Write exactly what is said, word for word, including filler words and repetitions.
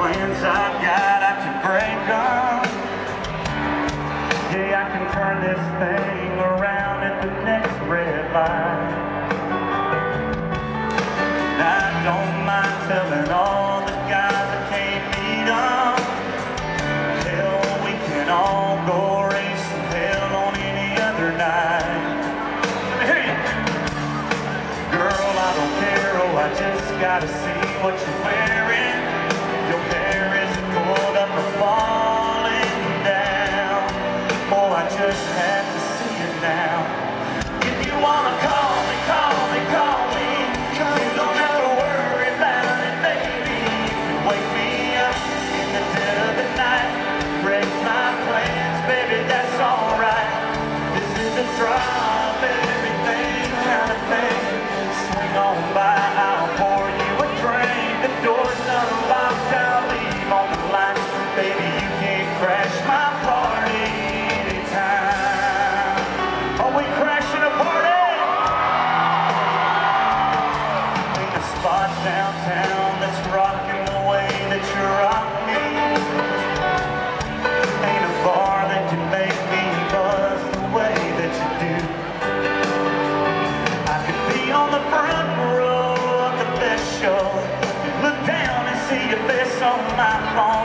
plans I've got, I can break them. Yeah, I can turn this thing around at the next red light. I don't mind telling all the guys I can't meet them. Hell, we can all go raise some hell on any other night. Let me hear you. Girl, I don't care, oh, I just gotta see what you're wearing. Your hair is pulled up or falling down. Oh, I just have to see it now. If you wanna call me, call me, call me. You don't have to worry about it, baby. You can wake me up in the dead of the night. Break my plans, baby, that's alright. This is a drop everything kind of thing. Swing on by, I'll pour you a drink. The door's unlocked, I'll leave on the line. Baby, you can't crash my party anytime. Are we crashing a party? Ain't a spot downtown that's rocking the way that you rock me. Ain't a bar that can make me buzz the way that you do. I could be on the front row of the best show. Look down and see your face on my phone.